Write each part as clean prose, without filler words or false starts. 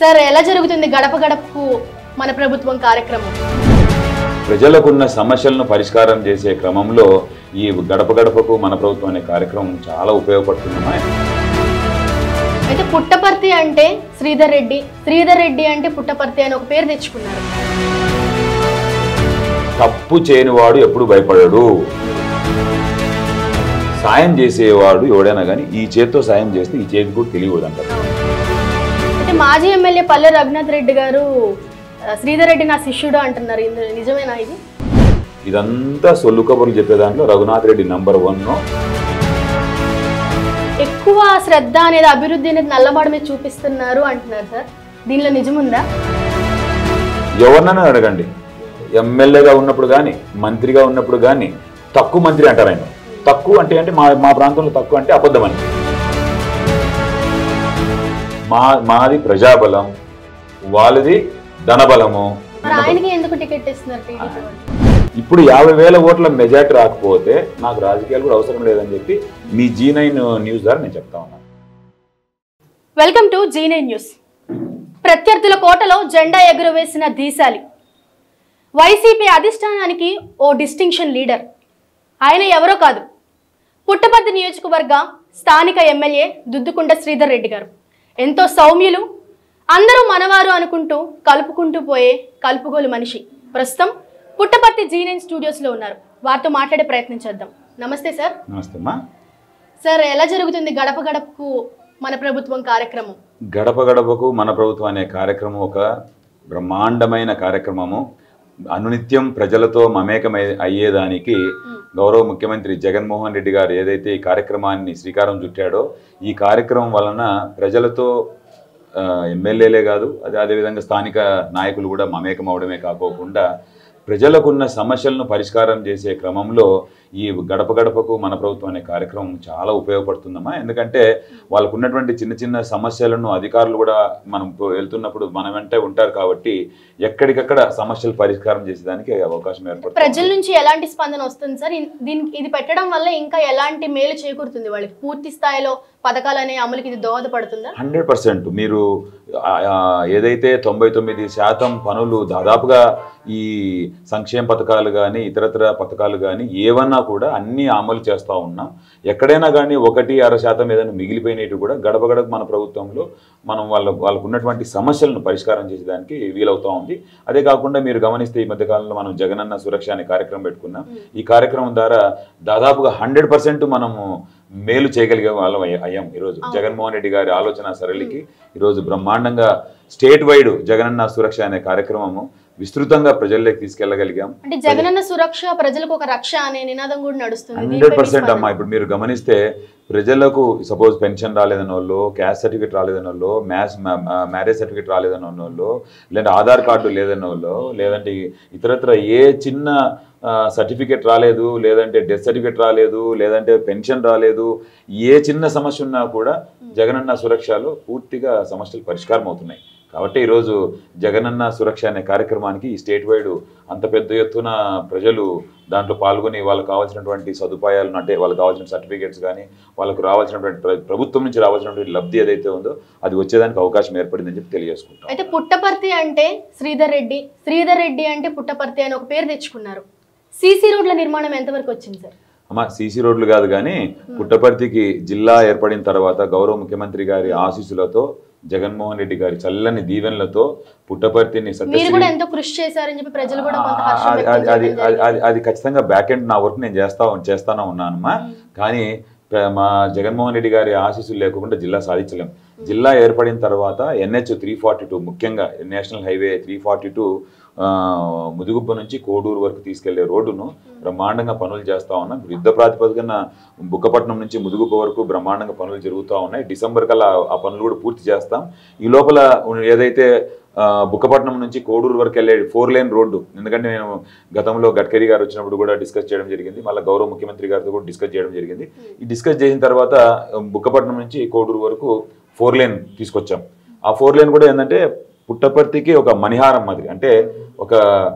Sir ఎలా జరుగుతుంది గడప గడపకు మన ప్రభుత్వం కార్యక్రమం? ప్రజలకున్న సమస్యలను పరిష్కారం చేసే క్రమంలో ఈ గడప గడపకు మన ప్రభుత్వం అనే కార్యక్రమం చాలా ఉపయోగపడుతుందమ్మా. అయితే పుట్టపర్తి అంటే శ్రీధర్ రెడ్డి, శ్రీధర్ రెడ్డి అంటే పుట్టపర్తి అని ఒక పేరు తెచ్చుకున్నారు. తప్పు చేయనివాడు ఎప్పుడు భయపడడు. సాయం చేసేవాడు ఎవడైనా కానీ ఈ చేతితో సాయం చేస్తే ఈ చేతి కూడా తెలియదు అంటారు. అయితే మాజీ ఎమ్మెల్యే పల్లె రఘునాథ్ రెడ్డి గారు శ్రీధర్ రెడ్డి నా శిష్యుడు అంటున్నారు, నిజమేనా ఇది? ఇదంతా సొల్లు కబుర్లు చెప్పే దాంట్లో రఘునాథ్ రెడ్డి నంబర్ 1. ఎక్కువ శ్రద్ధ అనేది అభివృద్ధి అనేది నల్లమాడ మీద చూపిస్తున్నారు అంటున్నారు సార్, దీనిలో నిజముందా? ఎవరినైనా అడగండి, ఎమ్మెల్యేగా ఉన్నప్పుడు కానీ మంత్రిగా ఉన్నప్పుడు కానీ తక్కువ మంత్రి అంటారు ఆయన. తక్కువ అంటే మా ప్రాంతంలో తక్కువ అంటే అబద్ధం అని. మాది ప్రజాబలం, వాళ్ళది ధనబలము. ఆయనకి ఎందుకు టికెట్ ఇస్తున్నారు టీడీపీ? ఇప్పుడు 50,000 ఓట్ల మెజార్టీ రాకపోతే నాకు రాజకీయాలు కూడా అవసరం లేదని చెప్పి మీ G9 న్యూస్ ద్వారా నేను చెప్తా ఉన్నాను. Welcome to G9 news. ప్రత్యర్థుల కోటలో జెండా ఎగురవేసిన దీశాలి వైసీపీ అధిష్టానానికి ఓ డిస్టింక్షన్ లీడర్. ఆయన ఎవరో కాదు, పుట్టపర్తి నియోజకవర్గ స్థానిక ఎమ్మెల్యే దుద్దుకుంట శ్రీధర్ రెడ్డి గారు. ఎంతో సౌమ్యులు, అందరూ మనవారు అనుకుంటూ కలుపుకుంటూ పోయే కలుపుగోలు మనిషి. ప్రస్తుతం పుట్టపర్తి G9 స్టూడియోస్లో ఉన్నారు, వారితో మాట్లాడే ప్రయత్నం చేద్దాం. నమస్తే సార్. నమస్తే అమ్మా. సార్ ఎలా జరుగుతుంది గడప గడపకు మన ప్రభుత్వం కార్యక్రమం? గడప గడపకు మన ప్రభుత్వం అనే కార్యక్రమం ఒక బ్రహ్మాండమైన కార్యక్రమము. అనునిత్యం ప్రజలతో మమేకం అయ్యేదానికి గౌరవ ముఖ్యమంత్రి జగన్మోహన్ రెడ్డి గారు ఏదైతే ఈ కార్యక్రమాన్ని శ్రీకారం చుట్టాడో, ఈ కార్యక్రమం వలన ప్రజలతో ఎమ్మెల్యేలే కాదు అదేవిధంగా స్థానిక నాయకులు కూడా మమేకం అవడమే కాకోకుండా ప్రజలకున్న సమస్యలను పరిష్కారం చేసే క్రమంలో ఈ గడప గడపకు మన ప్రభుత్వం అనే కార్యక్రమం చాలా ఉపయోగపడుతుందమ్మా. ఎందుకంటే వాళ్ళకు ఉన్నటువంటి చిన్న చిన్న సమస్యలను అధికారులు కూడా మనం వెళ్తున్నప్పుడు మన వెంటే ఉంటారు కాబట్టి ఎక్కడికక్కడ సమస్యలు పరిష్కారం చేసేదానికి అవకాశం ఏర్పడుతుంది. ప్రజల నుంచి ఎలాంటి స్పందన వస్తుంది సార్? ఇది పెట్టడం వల్ల ఇంకా ఎలాంటి మేలు చేకూరుతుంది వాళ్ళకి? పూర్తి స్థాయిలో పథకాలనే అమలుకి ఇది దోహదపడుతుందా? 100%. మీరు ఏదైతే 99% పనులు దాదాపుగా ఈ సంక్షేమ పథకాలు కానీ ఇతరత్ర పథకాలు కానీ ఏవన్నా కూడా అన్నీ అమలు చేస్తూ ఉన్నాం. ఎక్కడైనా కానీ 1-2% ఏదైనా మిగిలిపోయినవి కూడా గడప గడప మన ప్రభుత్వంలో మనం వాళ్ళకు ఉన్నటువంటి సమస్యలను పరిష్కారం చేసేదానికి వీలవుతూ ఉంది. అదే కాకుండా మీరు గమనిస్తే ఈ మధ్యకాలంలో మనం జగనన్న సురక్ష అనే కార్యక్రమం పెట్టుకున్నాం. ఈ కార్యక్రమం ద్వారా దాదాపుగా 100% మనము మేలు చేయగలిగే వాళ్ళం అయ్యాం. ఈరోజు జగన్మోహన్ రెడ్డి గారి ఆలోచన సరళికి ఈరోజు బ్రహ్మాండంగా స్టేట్ వైడ్ జగనన్న సురక్ష అనే కార్యక్రమము విస్తృతంగా ప్రజల్లోకి తీసుకెళ్లగలిగాం. అంటే జగనన్న సురక్ష ప్రజలకు ఒక రక్ష అనే నినాదం కూడా నడుస్తుంది. 100% అమ్మా. ఇప్పుడు మీరు గమనిస్తే ప్రజలకు సపోజ్ పెన్షన్ రాలేదని వాళ్ళు, క్యాస్ట్ సర్టిఫికేట్ రాలేదని వాళ్ళు, మ్యారేజ్ సర్టిఫికేట్ రాలేదని వాళ్ళు, లేదంటే ఆధార్ కార్డు లేదని వాళ్ళు, లేదంటే ఇతరత్ర ఏ చిన్న సర్టిఫికేట్ రాలేదు, లేదంటే డెత్ సర్టిఫికేట్ రాలేదు, లేదంటే పెన్షన్ రాలేదు, ఏ చిన్న సమస్య ఉన్నా కూడా జగనన్న సురక్షలో పూర్తిగా సమస్యలు పరిష్కారం అవుతున్నాయి. కాబట్టి ఈరోజు జగనన్న సురక్ష అనే కార్యక్రమానికి ఈ స్టేట్ వైడ్ అంత పెద్ద ఎత్తున ప్రజలు దాంట్లో పాల్గొని వాళ్ళకు కావాల్సినటువంటి సదుపాయాలను, అంటే వాళ్ళకి కావాల్సిన సర్టిఫికేట్స్ కానీ వాళ్ళకు రావాల్సినటువంటి ప్రభుత్వం నుంచి రావాల్సినటువంటి లబ్ధి ఏదైతే ఉందో అది వచ్చేదానికి అవకాశం ఏర్పడిందని చెప్పి తెలియజేసుకుంటాం. అయితే పుట్టపర్తి అంటే శ్రీధర్ రెడ్డి, శ్రీధర్ రెడ్డి అంటే పుట్టపర్తి అని ఒక పేరు తెచ్చుకున్నారు. సీసీ రోడ్ల నిర్మాణం ఎంతవరకు వచ్చింది సార్? అమ్మా, సీసీ రోడ్లు కాదు కానీ పుట్టపర్తికి జిల్లా ఏర్పడిన తర్వాత గౌరవ ముఖ్యమంత్రి గారి ఆశీస్సులతో, జగన్మోహన్ రెడ్డి గారి చల్లని దీవెనలతో పుట్టపర్తిని ఎంతో కృషి చేశారని చెప్పి ప్రజలు కూడా అది ఖచ్చితంగా బ్యాక్ ఎండ్ నా వర్క్ నేను చేస్తానే ఉన్నానమ్మా. కానీ మా జగన్మోహన్ రెడ్డి గారి ఆశీస్సులు లేకుండా జిల్లా సాధించలేం. జిల్లా ఏర్పడిన తర్వాత NH 342 ముఖ్యంగా నేషనల్ హైవే 342 ముదుగుబ్బ నుంచి కోడూరు వరకు తీసుకెళ్లే రోడ్డును బ్రహ్మాండంగా పనులు చేస్తూ ఉన్నాం. యుద్ధ ప్రాతిపదికన బుక్కపట్నం నుంచి ముదుగుబ్బ వరకు బ్రహ్మాండంగా పనులు జరుగుతూ ఉన్నాయి. డిసెంబర్ కల్లా ఆ పనులు కూడా పూర్తి చేస్తాం. ఈ లోపల ఏదైతే బుక్కపట్నం నుంచి కోడూరు వరకు వెళ్ళే 4 లేన్ రోడ్డు, ఎందుకంటే నేను గతంలో గడ్కరీ గారు వచ్చినప్పుడు కూడా డిస్కస్ చేయడం జరిగింది, మళ్ళీ గౌరవ ముఖ్యమంత్రి గారితో కూడా డిస్కస్ చేయడం జరిగింది. ఈ డిస్కస్ చేసిన తర్వాత బుక్కపట్నం నుంచి కోడూరు వరకు 4 లేన్ తీసుకొచ్చాం. ఆ 4 లేన్ కూడా ఏంటంటే పుట్టపర్తికి ఒక మణిహారం మాదిరి, అంటే ఒక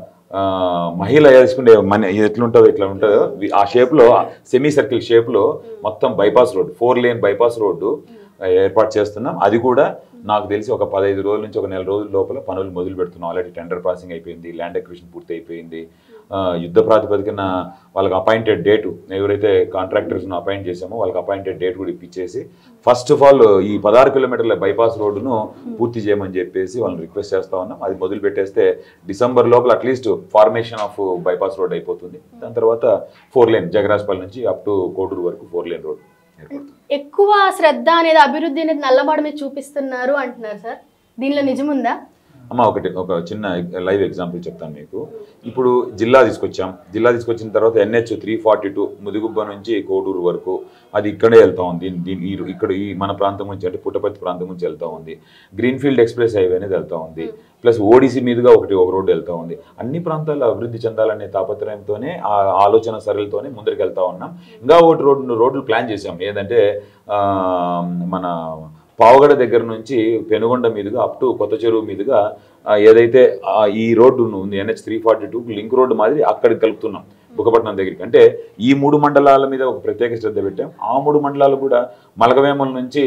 మహిళ వేసుకునే ఎట్లుంటుందో ఇట్లా ఉంటుందో ఆ షేప్లో సెమీ సర్కిల్ షేప్లో మొత్తం bypass road, 4 lane bypass road ఏర్పాటు చేస్తున్నాం. అది కూడా నాకు తెలిసి ఒక 15 రోజుల నుంచి ఒక నెల రోజుల లోపల పనులు మొదలు పెడుతున్నాం. ఆల్రెడీ టెండర్ పాసింగ్ అయిపోయింది, ల్యాండ్ అక్విజిషన్ పూర్తి అయిపోయింది. యుద్ధ ప్రాతిపదికన వాళ్ళకి అపాయింటెడ్ డేటు, ఎవరైతే కాంట్రాక్టర్స్ను అపాయింట్ చేసామో వాళ్ళకి అపాయింటెడ్ డేట్ కూడా ఇప్పించేసి ఫస్ట్ ఆఫ్ ఆల్ ఈ 16 కిలోమీటర్ల బైపాస్ రోడ్డును పూర్తి చేయమని చెప్పేసి వాళ్ళని రిక్వెస్ట్ చేస్తా ఉన్నాం. అది మొదలు పెట్టేస్తే డిసెంబర్ లోపల at least formation of bypass road అయిపోతుంది. దాని తర్వాత 4 లేన్ జగరాజ్పల్లి నుంచి అప్ టు కోటూరు వరకు 4 లేన్ రోడ్. ఎక్కువ శ్రద్ధ అనేది అభివృద్ధి అనేది నల్లమాడ మీద చూపిస్తున్నారు అంటున్నారు సార్, దీనిలో నిజముందా? అమ్మ ఒక చిన్న లైవ్ ఎగ్జాంపుల్ చెప్తాను మీకు. ఇప్పుడు జిల్లా తీసుకొచ్చిన తర్వాత NH 342 ముదిగుబ్బ నుంచి కోడూరు వరకు అది ఇక్కడే వెళ్తా ఉంది. ఇక్కడ ఈ మన ప్రాంతం నుంచి అంటే పుట్టపర్తి ప్రాంతం నుంచి వెళ్తా ఉంది. గ్రీన్ఫీల్డ్ ఎక్స్ప్రెస్ హైవే అనేది వెళ్తా ఉంది. ప్లస్ ఓడిసి మీదుగా ఒక రోడ్డు వెళ్తా ఉంది. అన్ని ప్రాంతాల్లో అభివృద్ధి చెందాలనే తాపత్రయంతోనే ఆ ఆలోచన సరళితోనే ముందరికి వెళ్తా ఉన్నాం. ఇంకా ఒకటి రోడ్లు ప్లాన్ చేసాం. ఏదంటే మన పావగడ దగ్గర నుంచి పెనుగొండ మీదుగా అప్ టు కొత్త చెరువు మీదుగా ఏదైతే ఈ రోడ్డు ఉంది NH 342 లింక్ రోడ్డు మాదిరి అక్కడికి కలుపుతున్నాం బుక్కపట్నం దగ్గరికి. అంటే ఈ 3 మండలాల మీద ఒక ప్రత్యేక శ్రద్ధ పెట్టాం. ఆ 3 మండలాలు కూడా మలకవేమల నుంచి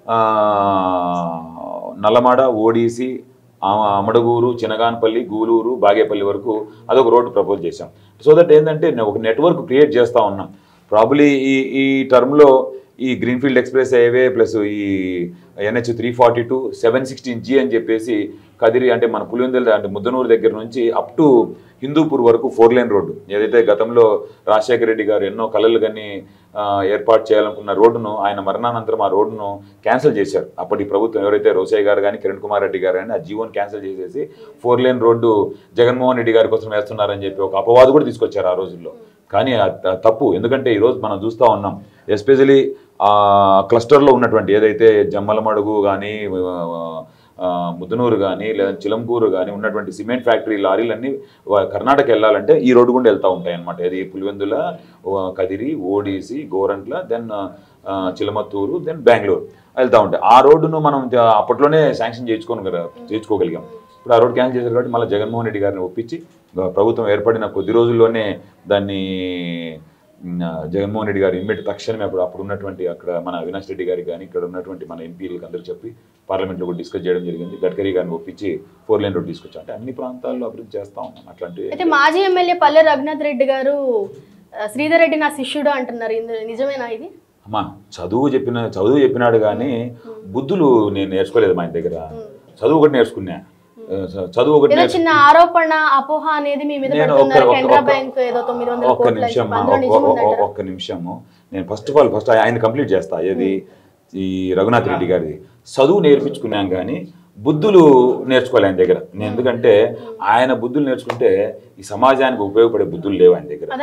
నల్లమాడ, ఓడిసి, అమడగూరు, చినగానపల్లి, గూలూరు, బాగేపల్లి వరకు అదొక రోడ్డు ప్రపోజ్ చేశాం. సో దట్ ఏంటంటే ఒక నెట్వర్క్ క్రియేట్ చేస్తూ ఉన్నాం. ప్రాబ్లీ ఈ టర్మ్లో ఈ గ్రీన్ఫీల్డ్ ఎక్స్ప్రెస్ హైవే ప్లస్ ఈ NH 342 716G అని చెప్పేసి కదిరి అంటే మన పులివెందుల అంటే ముద్దనూరు దగ్గర నుంచి అప్ టు హిందూపూర్ వరకు 4 లేన్ రోడ్డు, ఏదైతే గతంలో రాజశేఖర రెడ్డి గారు ఎన్నో కళలు కానీ ఏర్పాటు చేయాలనుకున్న రోడ్డును ఆయన మరణానంతరం ఆ రోడ్డును క్యాన్సిల్ చేశారు. అప్పటి ప్రభుత్వం ఎవరైతే రోసయ్య గారు కానీ కిరణ్ కుమార్ రెడ్డి గారు కానీ ఆ జీవోని క్యాన్సిల్ చేసేసి 4 లేన్ రోడ్డు జగన్మోహన్ రెడ్డి గారి కోసం వేస్తున్నారని చెప్పి ఒక అపవాదు కూడా తీసుకొచ్చారు ఆ రోజుల్లో. కానీ తప్పు. ఎందుకంటే ఈరోజు మనం చూస్తూ ఉన్నాం, ఎస్పెషలీ క్లస్టర్లో ఉన్నటువంటి ఏదైతే జమ్మలమడుగు కానీ ముద్దనూరు కానీ లేదా చిలంకూరు కానీ ఉన్నటువంటి సిమెంట్ ఫ్యాక్టరీ లారీలన్నీ కర్ణాటక వెళ్ళాలంటే ఈ రోడ్డు గుండా వెళ్తూ ఉంటాయి అన్నమాట. ఇది పులివెందుల, కదిరి, ఓడిసి, గోరంట్ల, దెన్ చిలమత్తూరు, దెన్ బెంగళూరు వెళ్తూ ఉంటాయి. ఆ రోడ్డును మనం అప్పట్లోనే శాంక్షన్ చేయించుకోగలిగాం. ఇప్పుడు ఆ రోడ్ క్యాన్సిల్ చేశారు కాబట్టి మళ్ళీ జగన్మోహన్ రెడ్డి గారిని ఒప్పించి ప్రభుత్వం ఏర్పడిన కొద్ది రోజుల్లోనే దాన్ని జగన్మోహన్ రెడ్డి గారు ఇమ్మీడియట్ తక్షణమే అప్పుడు ఉన్నటువంటి అక్కడ మన అవినాష్ రెడ్డి గారికి కానీ ఇక్కడ ఉన్నటువంటి మన ఎంపీలకు అందరూ చెప్పి పార్లమెంట్లో కూడా డిస్కస్ చేయడం జరిగింది. గడ్కరీ గారిని ఒప్పించి 4 లేన్ రోడ్ తీసుకొచ్చాం. అంటే అన్ని ప్రాంతాల్లో అభివృద్ధి చేస్తా ఉన్నాం. అట్లాంటి అయితే మాజీ ఎమ్మెల్యే పల్లె రఘునాథ్ రెడ్డి గారు శ్రీధర్ రెడ్డి నా శిష్యుడు అంటున్నారు, నిజమేనా ఇది? అమ్మా చదువు చెప్పినాడు కానీ బుద్ధులు నేను నేర్చుకోలేదు. మా ఇంటి దగ్గర చదువు ఒకటి నేర్చుకున్నా. చదువు ఒకటి చిన్న ఆరోపణ అపోహ అనేది మీ మీద పెడుతున్నారు. కెనరా బ్యాంక్ ఏదో 900 కోట్ల. ఒక్క నిమిషము నేను ఫస్ట్ ఆయన కంప్లీట్ చేస్తా. ఏది ఈ రఘునాథ్ రెడ్డి గారిది చదువు నేర్పించుకున్నాం కానీ బుద్ధులు నేర్చుకోవాలి ఆయన దగ్గర. నేను ఎందుకంటే ఆయన బుద్ధులు నేర్చుకుంటే ఈ సమాజానికి ఉపయోగపడే బుద్ధులు లేవు ఆయన దగ్గర.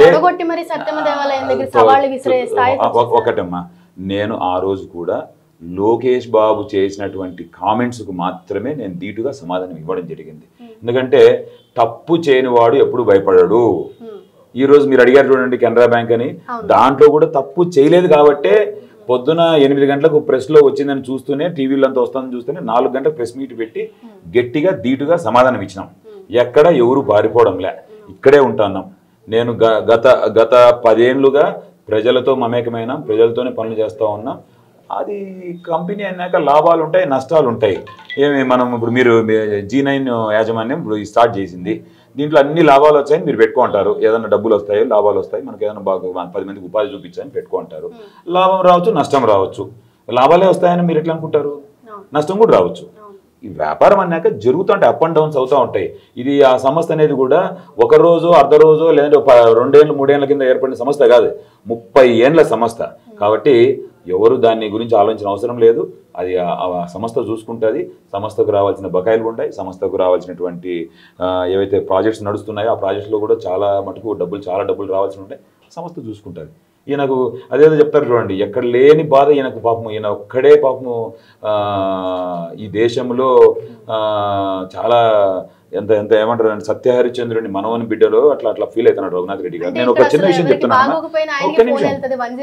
ఒకటమ్మా, నేను ఆ రోజు కూడా లోకేష్ బాబు చేసినటువంటి కామెంట్స్కు మాత్రమే నేను ధీటుగా సమాధానం ఇవ్వడం జరిగింది. ఎందుకంటే తప్పు చేయనివాడు ఎప్పుడు భయపడడు. ఈ రోజు మీరు అడిగారు చూడండి కెనరా బ్యాంక్ అని, దాంట్లో కూడా తప్పు చేయలేదు కాబట్టే పొద్దున 8 గంటలకు ప్రెస్లో వచ్చిందని చూస్తూనే టీవీలో అంతా వస్తుందని చూస్తూనే 4 గంటలకు ప్రెస్ మీట్ పెట్టి గట్టిగా ధీటుగా సమాధానం ఇచ్చినాం. ఎక్కడ ఎవరు పారిపోవడంలే, ఇక్కడే ఉంటున్నాం. నేను గత 10 ఏళ్ళుగా ప్రజలతో మమేకమైన, ప్రజలతోనే పనులు చేస్తూ ఉన్నాం. అది కంపెనీ అన్నాక లాభాలు ఉంటాయి, నష్టాలు ఉంటాయి. మనం ఇప్పుడు మీరు G9 యాజమాన్యం ఇప్పుడు స్టార్ట్ చేసింది, దీంట్లో అన్ని లాభాలు వచ్చాయని మీరు పెట్టుకుంటారు. ఏదైనా డబ్బులు వస్తాయో లాభాలు వస్తాయి, మనకి ఏదైనా బాగా 10 మందికి ఉపాధి చూపించాలని పెట్టుకుంటారు. లాభం రావచ్చు, నష్టం రావచ్చు. లాభాలే వస్తాయని మీరు ఎట్లా అనుకుంటారు? నష్టం కూడా రావచ్చు. ఈ వ్యాపారం అన్నాక జరుగుతుంటే అప్ అండ్ డౌన్స్ అవుతూ ఉంటాయి. ఇది ఆ సంస్థ అనేది కూడా ఒక రోజు, అర్ధ రోజు, లేదంటే 2 ఏళ్ళు 3 ఏళ్ల కింద ఏర్పడిన సంస్థ కాదు, 30 ఏళ్ల సంస్థ. కాబట్టి ఎవరు దాని గురించి ఆలోచించిన అవసరం లేదు. అది ఆ సంస్థ చూసుకుంటుంది. సంస్థకు రావాల్సిన బకాయిలు ఉంటాయి, సంస్థకు రావాల్సినటువంటి ఏవైతే ప్రాజెక్ట్స్ నడుస్తున్నాయో ఆ ప్రాజెక్ట్స్లో కూడా చాలా డబ్బులు రావాల్సి ఉంటాయి. సంస్థ చూసుకుంటుంది. ఈయనకు అదేదో చెప్తారు చూడండి, ఎక్కడ లేని బాధ ఈయనకు పాపము, ఈయన ఒక్కడే పాపము ఈ దేశంలో చాలా ఎంత ఏమంటారు సత్యహరిచంద్రుని మనవని బిడ్డలో అట్లా ఫీల్ అవుతున్నాడు రఘునాథ్ రెడ్డి గారు. నేను ఒక చిన్న విషయం చెప్తున్నాను, ఒక్క నిమిషం.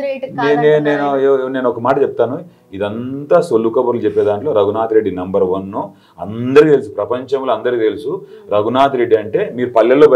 నేను ఒక మాట చెప్తాను. ఇదంతా సొల్లు కబుర్లు చెప్పే దాంట్లో రఘునాథ్ రెడ్డి నంబర్ 1. అందరికీ తెలుసు, ప్రపంచంలో అందరికీ తెలుసు రఘునాథ్ రెడ్డి అంటే. మీరు పల్లెల్లో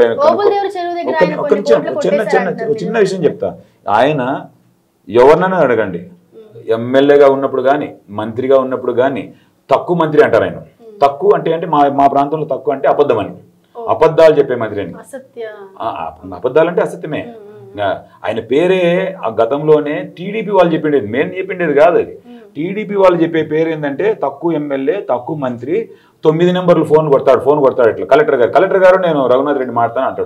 చిన్న విషయం చెప్తా. ఆయన ఎవరినైనా అడగండి, ఎమ్మెల్యేగా ఉన్నప్పుడు కానీ మంత్రిగా ఉన్నప్పుడు కానీ తక్కువ మంత్రి అంటారు ఆయన. తక్కువ అంటే మా ప్రాంతంలో తక్కువ అంటే అబద్ధం అని, అబద్ధాలు చెప్పే మంత్రి అని. అబద్ధాలు అంటే అసత్యమే. ఆయన పేరే ఆ గతంలోనే టీడీపీ వాళ్ళు చెప్పిండేది, మేము చెప్పిండేది కాదు అది. టీడీపీ వాళ్ళు చెప్పే పేరు ఏంటంటే తక్కువ ఎమ్మెల్యే, తక్కువ మంత్రి, 9 నెంబర్లు ఫోన్ కొడతాడు ఇట్లా కలెక్టర్ గారు నేను రఘునాథ్ రెడ్డి మాట్లాడతాను అంటాడు.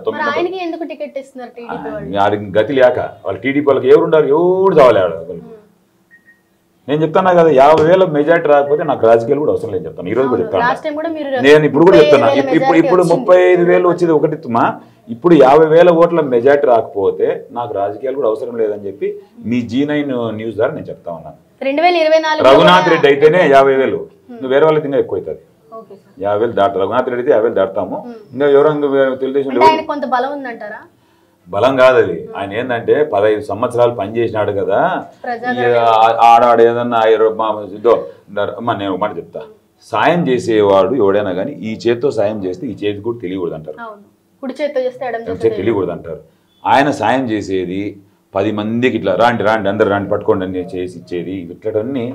9 గతి లేక వాళ్ళు టీడీపీ వాళ్ళకి ఎవరు చావాలి. నేను చెప్తాను కదా, 50,000 మెజార్టీ రాకపోతే నాకు రాజకీయాలు కూడా అవసరం లేదు చెప్తాను. ఈ రోజు కూడా చెప్తాను, నేను ఇప్పుడు కూడా చెప్తున్నా. ఇప్పుడు 35,000 వచ్చేది ఒకటిమా, ఇప్పుడు 50,000 ఓట్ల మెజార్టీ రాకపోతే నాకు రాజకీయాలు కూడా అవసరం లేదని చెప్పి మీ G9 న్యూస్ ద్వారా నేను చెప్తా ఉన్నాను. 2024 రఘునాథ్ రెడ్డి అయితేనే 50,000, నువ్వు వేరే వాళ్ళకి ఇంకా ఎక్కువ అవుతుంది. 50,000 దాట, రఘునాథ్ రెడ్డి అయితే 50,000 దాటుతాము. ఇంకా ఎవరు తెలుగుదేశం కొంత బలం ఉందంటారా? బలం కాదు అది. ఆయన ఏంటంటే 15 సంవత్సరాలు పనిచేసినాడు కదా, ఆడాడు ఏదన్నా నేను ఒక మాట చెప్తా, సాయం చేసేవాడు ఎవడైనా కానీ ఈ చేతితో సాయం చేస్తే ఈ చేతి కూడా తెలియకూడదు అంటారు, తెలియకూడదు అంటారు. ఆయన సాయం చేసేది 10 మందికి ఇట్లా రాండి అందరు రాండి పట్టుకోండి అని చేసి ఇచ్చేది, ఇట్లన్నీ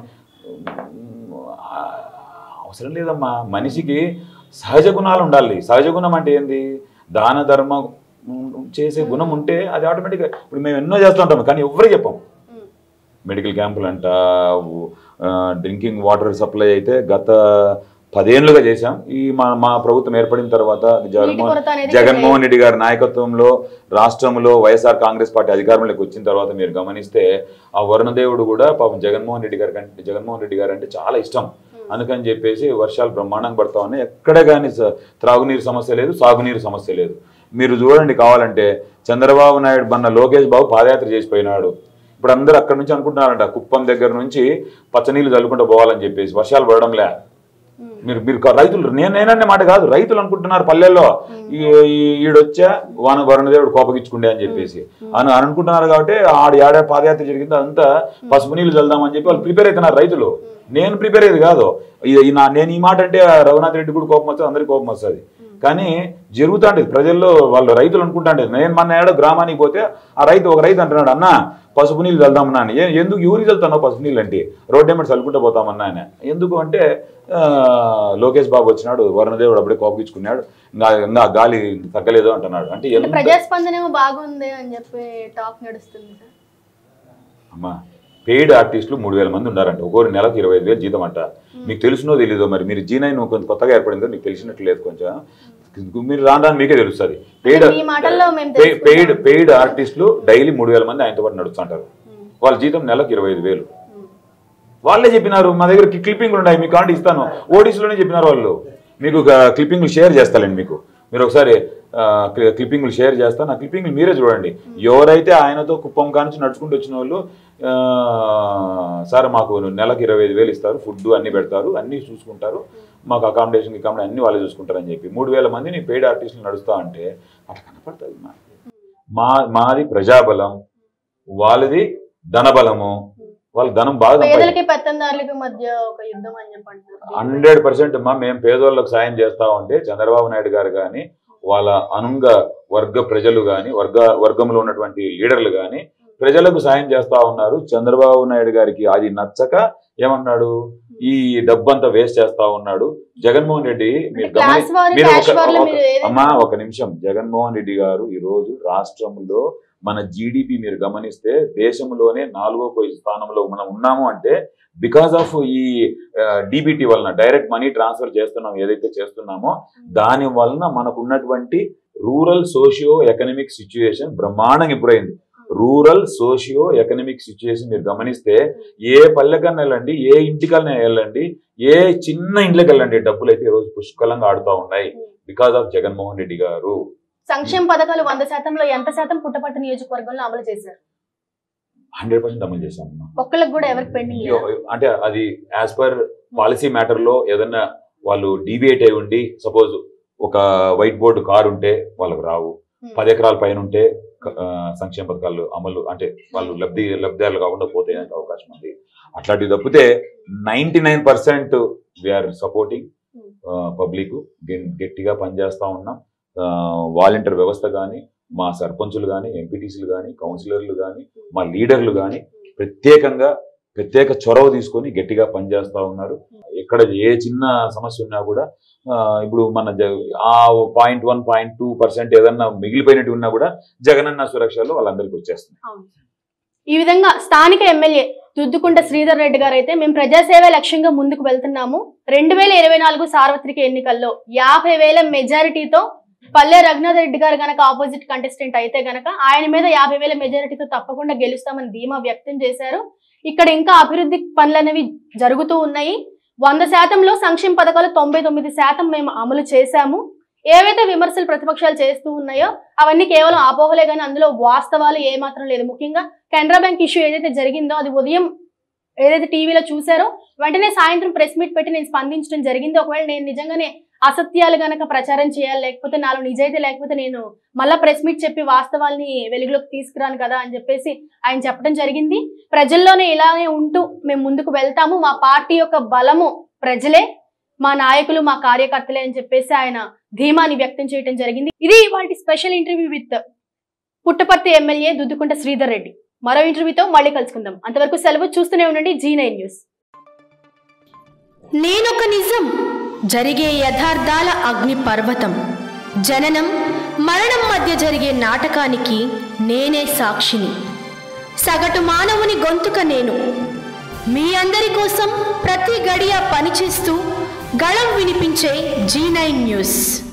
అవసరం లేదమ్మా. మనిషికి సహజ గుణాలు ఉండాలి. సహజ గుణం అంటే ఏంది? దాన ధర్మం చేసే గుణం ఉంటే అది ఆటోమేటిక్గా, ఇప్పుడు మేము ఎన్నో చేస్తూ ఉంటాము కానీ ఎవరికి చెప్పాం. మెడికల్ క్యాంపులు అంట, డ్రింకింగ్ వాటర్ సప్లై అయితే గత 10 ఏళ్ళుగా చేశాం. ఈ మా ప్రభుత్వం ఏర్పడిన తర్వాత జగన్మోహన్ రెడ్డి గారి నాయకత్వంలో రాష్ట్రంలో వైఎస్ఆర్ కాంగ్రెస్ పార్టీ అధికారంలోకి వచ్చిన తర్వాత మీరు గమనిస్తే ఆ వరుణదేవుడు కూడా పాపం జగన్మోహన్ రెడ్డి గారు అంటే చాలా ఇష్టం. అందుకని చెప్పేసి వర్షాలు బ్రహ్మాండంగా పడతా ఉన్నాయి. ఎక్కడే కానీ త్రాగునీరు సమస్య లేదు, సాగునీరు సమస్య లేదు. మీరు చూడండి కావాలంటే, చంద్రబాబు నాయుడు బన్న లోకేష్ బాబు పాదయాత్ర చేసిపోయినాడు. ఇప్పుడు అందరూ అక్కడి నుంచి అనుకుంటున్నారంట కుప్పం దగ్గర నుంచి పచ్చనీళ్ళు చల్లుకుంటూ పోవాలని చెప్పేసి, వర్షాలు పడడంలే. మీరు రైతులు, నేననే మాట కాదు, రైతులు అనుకుంటున్నారు పల్లెల్లో ఈడొచ్చా వరుణదేవుడు కోపగించుకుండే అని చెప్పేసి అని అనుకుంటున్నారు. కాబట్టి ఏడా పాదయాత్ర జరిగింది అదంతా పసుపు నీళ్ళు చల్దామని చెప్పి వాళ్ళు ప్రిపేర్ అవుతున్నారు రైతులు. నేను ప్రిపేర్ అయ్యేది కాదు. నేను ఈ మాట అంటే రఘునాథ్ రెడ్డి కూడా కోపం వస్తుంది, అందరికీ కోపం వస్తుంది. కానీ జరుగుతుంటది ప్రజల్లో, వాళ్ళు రైతులు అనుకుంటాంటది. నేను మన ఏడో గ్రామానికి పోతే ఒక రైతు అంటున్నాడు, అన్న పసుపు నీళ్ళు చల్దామన్నా అని. ఎందుకు ఊరికి చల్లుతాను పసుపు నీళ్ళు అంటే? రోడ్డు ఏమిటి చల్లుకుంటూ పోతామన్నా ఆయన. ఎందుకు అంటే లోకేష్ బాబు వచ్చినాడు, వరుణదేవుడు అప్పుడే కోపగించుకున్నాడు, ఇంకా గాలి తగ్గలేదు అంటున్నాడు. అంటే ప్రజాస్పందన బాగుంది అని చెప్పి టాక్ నడుస్తుంది. అమ్మా, పెయిడ్ ఆర్టిస్టులు 3,000 మంది ఉన్నారంట, ఒక్కొరు నెలకు 25,000 జీతం అంట. మీకు తెలుసునో తెలీదో మరి, మీరు G9 కొంచెం కొత్తగా ఏర్పడిందో మీకు తెలిసినట్లు లేదు, కొంచెం మీరు రాను మీకే తెలుస్తుంది. పెయిడ్ ఆర్టిస్టులు డైలీ 3,000 మంది ఆయనతో పాటు నడుస్తుంటారు. వాళ్ళ జీతం నెలకు 25,000. వాళ్ళే చెప్పినారు. మా దగ్గర క్లిప్పింగ్లు ఉన్నాయి, మీకు కార్డు ఇస్తాను. ఓడిస్లోనే చెప్పినారు వాళ్ళు. మీకు క్లిప్పింగ్లు షేర్ చేస్తానండి, మీరు ఒకసారి క్లిప్పింగ్లు షేర్ చేస్తాను. ఆ క్లిప్పింగ్లు మీరే చూడండి. ఎవరైతే ఆయనతో కుప్పం కానించి నడుచుకుంటూ వచ్చిన వాళ్ళు, సార్ మాకు నెలకు 25,000 ఇస్తారు, ఫుడ్ అన్ని పెడతారు, అన్ని చూసుకుంటారు, మాకు అకామిడేషన్ అన్ని వాళ్ళే చూసుకుంటారని చెప్పి 3,000 మందిని పెయిడ్ ఆర్టిస్టులు నడుస్తా అంటే అట్లా కనపడుతుంది. మాది ప్రజాబలం, వాళ్ళది ధనబలము. వాళ్ళ ధనం బాగా 100%. మేము పేదోళ్ళకు సాయం చేస్తా ఉంటే చంద్రబాబు నాయుడు గారు కానీ, వాళ్ళ అనుంగ వర్గ ప్రజలు కానీ, వర్గంలో ఉన్నటువంటి లీడర్లు కానీ ప్రజలకు సాయం చేస్తా ఉన్నారు. చంద్రబాబు నాయుడు గారికి అది నచ్చక ఏమన్నాడు, ఈ డబ్బంతా వేస్ట్ చేస్తా ఉన్నాడు. జగన్మోహన్ రెడ్డి ఒక నిమిషం, జగన్మోహన్ రెడ్డి గారు ఈ రోజు రాష్ట్రంలో మన జీడిపి మీరు గమనిస్తే దేశంలోనే 4వ స్థానంలో మనం ఉన్నాము అంటే బికాస్ ఆఫ్ ఈ డిబిటీ వలన, డైరెక్ట్ మనీ ట్రాన్స్ఫర్ చేస్తున్నాం ఏదైతే చేస్తున్నామో దాని వలన మనకు ఉన్నటువంటి రూరల్ సోషియో ఎకనామిక్ సిచ్యుయేషన్ బ్రహ్మాండంగా ఇంప్రూవ్ అయింది. రూరల్ సోషియో ఎకనామిక్ సిచ్యుయేషన్ మీరు గమనిస్తే ఏ పల్లెకన్నా వెళ్ళండి, ఏ ఇంటికన్నా వెళ్ళండి, ఏ చిన్న ఇంట్లోకి వెళ్ళండి, డబ్బులు అయితే ఈ రోజు పుష్కలంగా ఆడుతూ ఉన్నాయి బికాస్ ఆఫ్ జగన్మోహన్ రెడ్డి గారు. సంక్షేమ పథకాలు 100%లో ఎంత శాతం పుట్టపర్తి నియోజకవర్గంలో అమలు చేశారు? 100% అమలు చేశాం. ఒక్కళ్ళకి కూడా ఎవరికి పెండింగ్ అంటే అది యాజ్ పర్ పాలసీ మ్యాటర్ లో ఏదన్నా వాళ్ళు డీవియేట్ అయి ఉండి, సపోజ్ ఒక వైట్ బోర్డు కారు ఉంటే వాళ్ళకు రావు, 10 ఎకరాల పైన ఉంటే సంక్షేమ పథకాలు అమలు అంటే వాళ్ళు లబ్ధిదారులు కాకుండా పోతే అవకాశం ఉంది. అట్లాంటివి తప్పితే 99% వీఆర్ సపోర్టింగ్ పబ్లిక్. గట్టిగా పనిచేస్తా ఉన్నాం. వాలంటీర్ వ్యవస్థ కానీ, మా సర్పంచులు కానీ, ఎంపీటీసీలు కానీ, కౌన్సిలర్లు కానీ, మా లీడర్లు కానీ ప్రత్యేకంగా ప్రత్యేక చొరవ తీసుకొని గట్టిగా పనిచేస్తూ ఉన్నారు. ఎక్కడ ఏ చిన్న సమస్య ఉన్నా కూడా ఇప్పుడు మన ఆ 0.1, 0.2% ఏదన్నా మిగిలిపోయినట్టు ఉన్నా కూడా జగనన్న సురక్షలో వాళ్ళందరికీ వచ్చేస్తుంది. ఈ విధంగా స్థానిక ఎమ్మెల్యే దుద్దుకుంట శ్రీధర్ రెడ్డి గారు అయితే మేము ప్రజాసేవ లక్ష్యంగా ముందుకు వెళ్తున్నాము. 2024 సార్వత్రిక ఎన్నికల్లో 50,000 మెజారిటీతో పల్లె రఘునాథ్ రెడ్డి గారు గనక ఆపోజిట్ కంటెస్టెంట్ అయితే గనక ఆయన మీద 50,000 మెజారిటీతో తప్పకుండా గెలుస్తామని ధీమా వ్యక్తం చేశారు. ఇక్కడ ఇంకా అభివృద్ధి పనులు అనేవి జరుగుతూ ఉన్నాయి. 100%లో సంక్షేమ పథకాలు 99% మేము అమలు చేశాము. ఏవైతే విమర్శలు ప్రతిపక్షాలు చేస్తూ ఉన్నాయో అవన్నీ కేవలం అపోహలే కానీ అందులో వాస్తవాలు ఏమాత్రం లేదు. ముఖ్యంగా కెనరా బ్యాంక్ ఇష్యూ ఏదైతే జరిగిందో అది ఉదయం ఏదైతే టీవీలో చూసారో వెంటనే సాయంత్రం ప్రెస్ మీట్ పెట్టి నేను స్పందించడం జరిగింది. ఒకవేళ నేను నిజంగానే అసత్యాలు గనక ప్రచారం చేయాలి, లేకపోతే నాలో నిజాయితీ లేకపోతే నేను మళ్ళా ప్రెస్ మీట్ చెప్పి వాస్తవాల్ని వెలుగులోకి తీసుకురాను కదా అని చెప్పేసి ఆయన చెప్పడం జరిగింది. ప్రజల్లోనే ఇలానే ఉంటూ మేము ముందుకు వెళ్తాము, మా పార్టీ యొక్క బలము ప్రజలే, మా నాయకులు, మా కార్యకర్తలే అని చెప్పేసి ఆయన ధీమాని వ్యక్తం చేయడం జరిగింది. ఇది వాటి special interview with Puttaparthi MLA Duddukunta Sreedhar Reddy. మరో ఇంటర్వ్యూతో మళ్ళీ కలుసుకుందాం. అంతవరకు సెలవు. చూస్తూనే ఉండండి G9 న్యూస్. నేనొక నిజం, జరిగే యథార్థాల అగ్ని పర్వతం, జననం మరణం మధ్య జరిగే నాటకానికి నేనే సాక్షిని, సగటు మానవుని గొంతుక నేను. మీ అందరి కోసం ప్రతి గడియ పనిచేస్తూ గళం వినిపించే G9 న్యూస్.